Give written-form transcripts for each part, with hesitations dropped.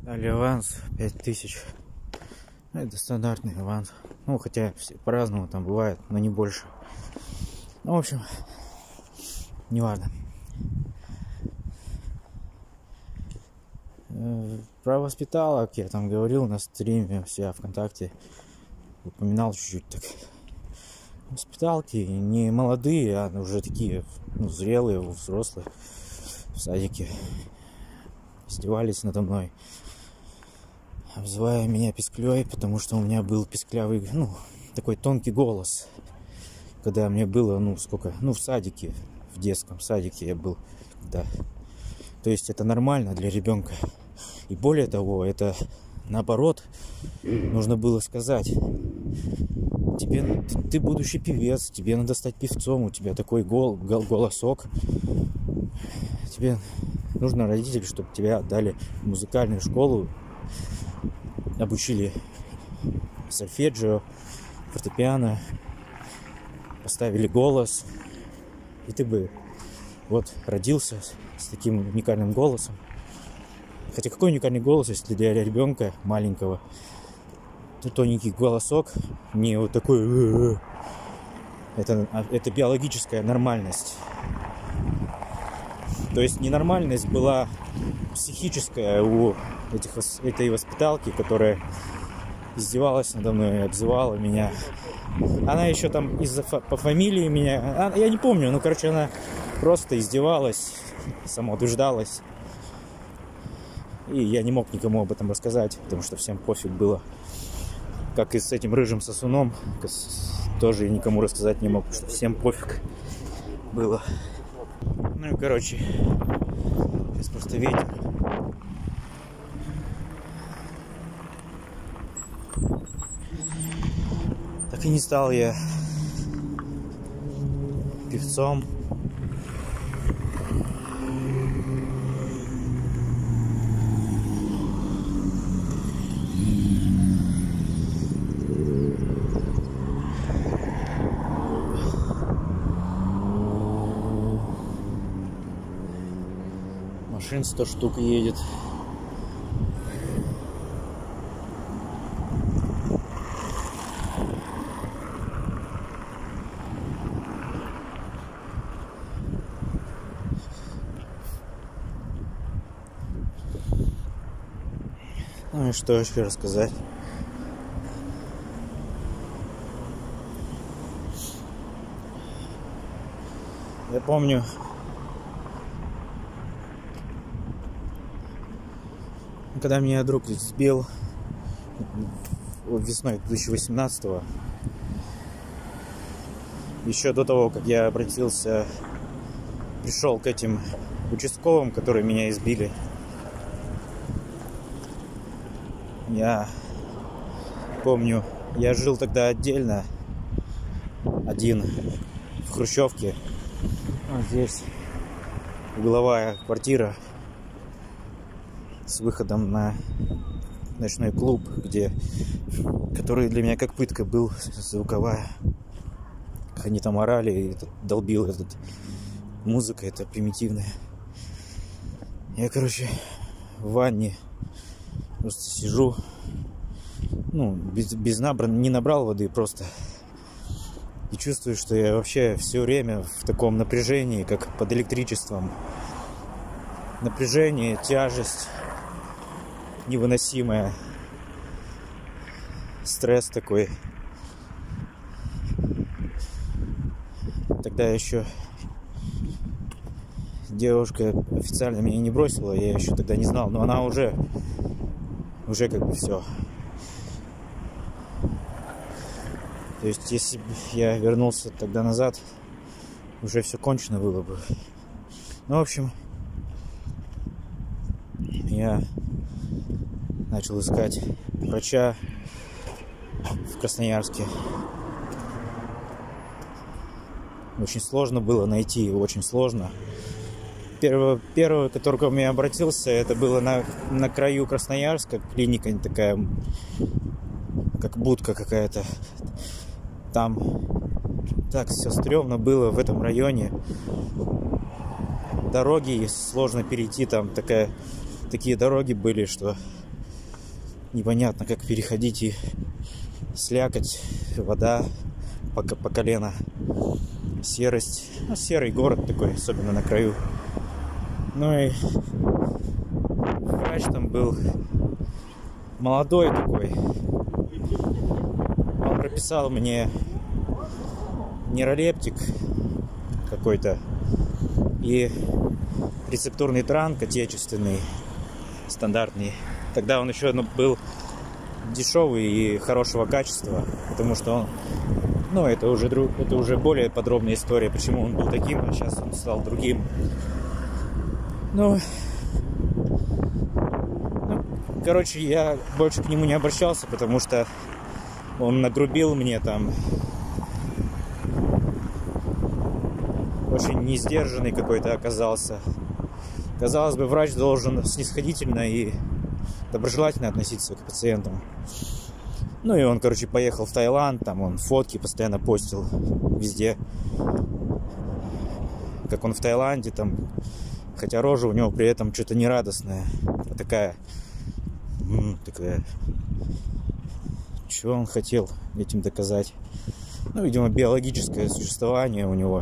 Дали аванс 5000. Это стандартный аванс. Ну, хотя все по-разному там бывает, но не больше. Ну, в общем, неважно. Про воспиталок я там говорил на стриме у себя ВКонтакте. Упоминал чуть-чуть так. Воспиталки не молодые, а уже такие, ну, зрелые, взрослые в садике. Издевались надо мной, обзывая меня писклей, потому что у меня был писклявый, ну, такой тонкий голос. Когда мне было, ну, сколько, ну, в садике, в детском садике я был, да. То есть это нормально для ребенка. И более того, это наоборот, нужно было сказать: ты будущий певец, тебе надо стать певцом, у тебя такой голосок. Тебе нужно родителям, чтобы тебя отдали в музыкальную школу, обучили сольфеджио, фортепиано, поставили голос, и ты бы вот родился с таким уникальным голосом. Хотя какой уникальный голос, если для ребенка маленького тоненький голосок, не вот такой. Это биологическая нормальность. То есть ненормальность была психическая у этой воспиталки, которая издевалась надо мной, обзывала меня. Она еще там по фамилии меня... Я не помню, ну, короче, она просто издевалась, самоутверждалась. И я не мог никому об этом рассказать, потому что всем пофиг было. Как и с этим рыжим сосуном, тоже я никому рассказать не мог, потому что всем пофиг было. Ну и, короче, сейчас просто ветер. Так и не стал я певцом. Машин 100 штук едет. Ну и что еще рассказать? Я помню, когда меня друг сбил весной 2018-го, еще до того, как я пришел к этим участковым, которые меня избили, я помню, я жил тогда отдельно, один, в хрущевке. Вот здесь угловая квартира с выходом на ночной клуб, который для меня как пытка был, звуковая. Они там орали, и долбил музыка эта примитивная. Я, короче, в ванне просто сижу, ну, не набрал воды просто. И чувствую, что я вообще все время в таком напряжении, как под электричеством. Напряжение, тяжесть невыносимая, стресс такой. Тогда еще девушка официально меня не бросила, я еще тогда не знал, но она уже как бы все. То есть, если бы я вернулся тогда назад, уже все кончено было бы. Ну, в общем, я начал искать врача в Красноярске. Очень сложно было найти, очень сложно. Первый, который ко мне обратился, это было на краю Красноярска, клиника такая, как будка какая-то. Там так все стрёмно было в этом районе. Дороги сложно перейти, там такие дороги были, что непонятно, как переходить, и слякоть, вода по колено, серость. Ну, серый город такой, особенно на краю. Ну и врач там был молодой такой. Он прописал мне нейролептик какой-то и рецептурный транк отечественный, стандартный. Тогда он еще был дешевый и хорошего качества, потому что он, ну, это уже более подробная история, почему он был таким, а сейчас он стал другим. Ну, короче, я больше к нему не обращался, потому что он нагрубил мне там, очень несдержанный какой-то оказался. Казалось бы, врач должен снисходительно и доброжелательно относиться к пациентам. Ну и он, короче, поехал в Таиланд, там он фотки постоянно постил везде, как он в Таиланде, там, хотя рожа у него при этом что-то нерадостная, а такая, что он хотел этим доказать? Ну, видимо, биологическое существование у него.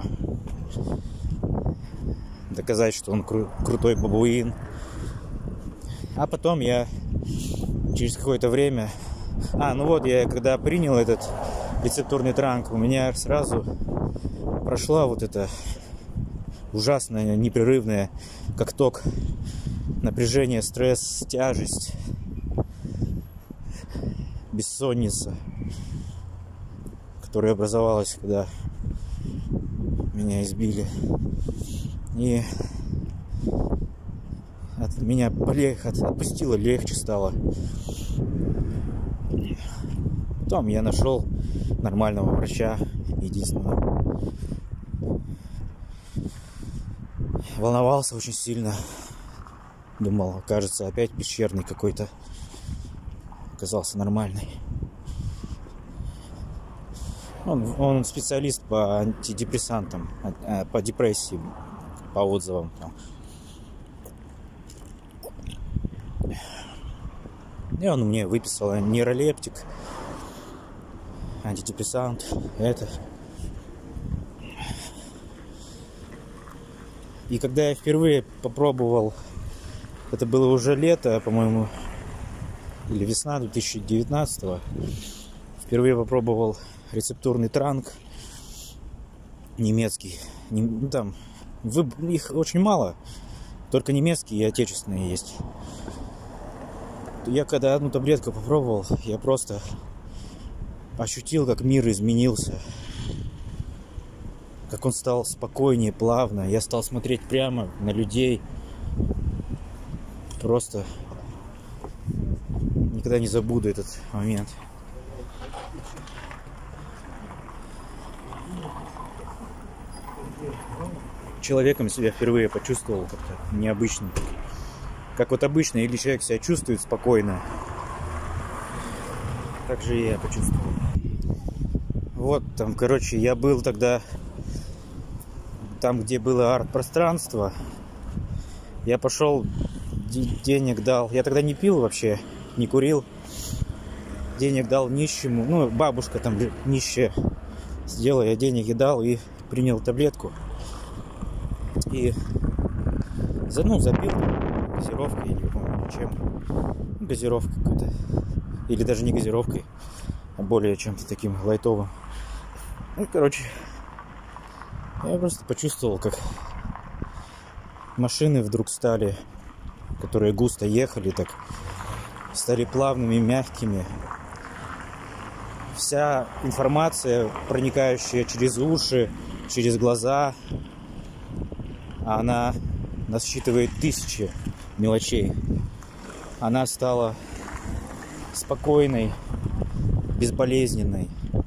Доказать, что он крутой бабуин. А потом я через какое-то время... ну вот, я когда принял этот рецептурный транк, у меня сразу прошла вот эта ужасная, непрерывная, как ток, напряжение, стресс, тяжесть, бессонница, которая образовалась, когда меня избили. И от меня отпустило, легче стало. Потом я нашел нормального врача, единственного. Волновался очень сильно. Думал, кажется, опять пещерный какой-то. Оказался нормальный. Он специалист по антидепрессантам, по депрессии, по отзывам. И он мне выписал нейролептик, антидепрессант, это. И когда я впервые попробовал, это было уже лето, по-моему, или весна 2019-го, впервые попробовал рецептурный транк немецкий. Ну, там их очень мало, только немецкие и отечественные есть. Я когда одну таблетку попробовал, я просто ощутил, как мир изменился, как он стал спокойнее, плавно. Я стал смотреть прямо на людей. Просто никогда не забуду этот момент. Человеком себя впервые почувствовал как-то необычно. Как вот обычно, или человек себя чувствует спокойно, так же и я почувствовал. Вот там, короче, я был тогда там, где было арт-пространство. Я пошел, денег дал. Я тогда не пил вообще, не курил. Денег дал нищему. Ну, бабушка там нищая сделала. Я денег ей дал и принял таблетку. И запил газировкой, я не помню чем. Газировкой какой-то. Или даже не газировкой, а более чем-то таким лайтовым. Ну, короче, я просто почувствовал, как машины вдруг стали, которые густо ехали, так стали плавными, мягкими. Вся информация, проникающая через уши, через глаза, она насчитывает тысячи мелочей. Она стала спокойной, безболезненной.